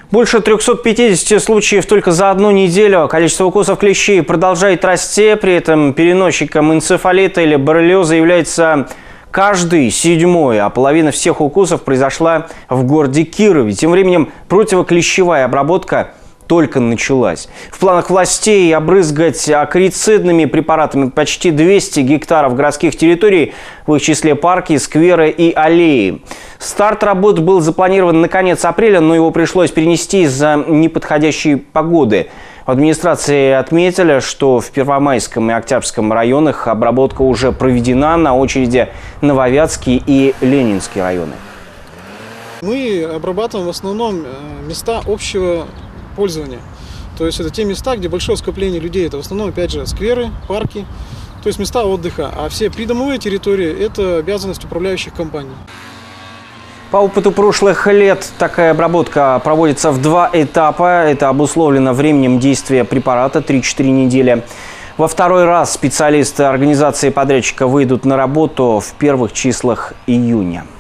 Больше 350 случаев только за одну неделю. Количество укусов клещей продолжает расти. При этом переносчиком энцефалита или боррелиоза является каждый седьмой, а половина всех укусов произошла в городе Кирове. Тем временем противоклещевая обработка только началась. В планах властей обрызгать акарицидными препаратами почти 200 гектаров городских территорий, в их числе парки, скверы и аллеи. Старт работ был запланирован на конец апреля, но его пришлось перенести из-за неподходящей погоды. В администрации отметили, что в Первомайском и Октябрьском районах обработка уже проведена, на очереди Нововятский и Ленинский районы. Мы обрабатываем в основном места общего пользования. То есть это те места, где большое скопление людей. Это в основном, опять же, скверы, парки, то есть места отдыха. А все придомовые территории – это обязанность управляющих компаний. По опыту прошлых лет такая обработка проводится в 2 этапа. Это обусловлено временем действия препарата 3-4 недели. Во второй раз специалисты организации подрядчика выйдут на работу в первых числах июня.